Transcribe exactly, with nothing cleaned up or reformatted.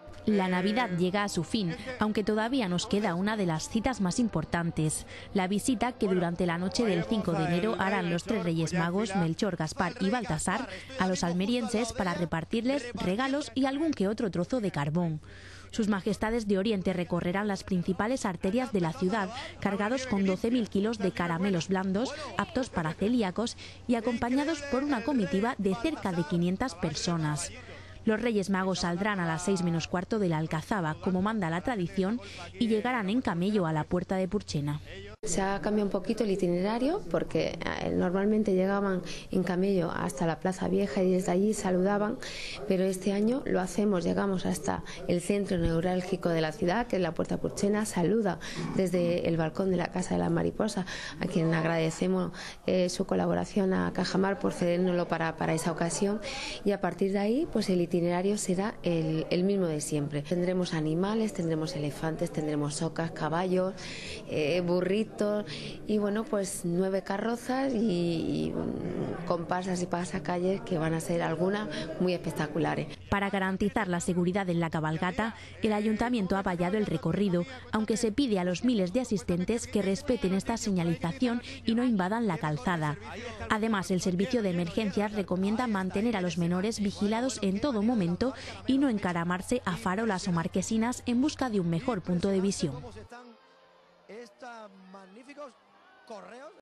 La Navidad llega a su fin, aunque todavía nos queda una de las citas más importantes, la visita que durante la noche del cinco de enero harán los tres Reyes Magos, Melchor, Gaspar y Baltasar, a los almerienses para repartirles regalos y algún que otro trozo de carbón. Sus Majestades de Oriente recorrerán las principales arterias de la ciudad, cargados con doce mil kilos de caramelos blandos, aptos para celíacos y acompañados por una comitiva de cerca de quinientas personas. Los Reyes Magos saldrán a las seis menos cuarto de la Alcazaba, como manda la tradición, y llegarán en camello a la Puerta de Purchena. Se ha cambiado un poquito el itinerario porque normalmente llegaban en camello hasta la Plaza Vieja y desde allí saludaban, pero este año lo hacemos, llegamos hasta el centro neurálgico de la ciudad, que es la Puerta Purchena, saluda desde el balcón de la Casa de la Mariposa, a quien agradecemos eh, su colaboración a Cajamar por cedérnoslo para, para esa ocasión, y a partir de ahí pues el itinerario será el, el mismo de siempre. Tendremos animales, tendremos elefantes, tendremos ocas, caballos, eh, burritos, y bueno, pues nueve carrozas y, y comparsas y pasacalles que van a ser algunas muy espectaculares. Para garantizar la seguridad en la cabalgata, el Ayuntamiento ha vallado el recorrido, aunque se pide a los miles de asistentes que respeten esta señalización y no invadan la calzada. Además, el Servicio de Emergencias recomienda mantener a los menores vigilados en todo momento y no encaramarse a farolas o marquesinas en busca de un mejor punto de visión. Estos magníficos correos.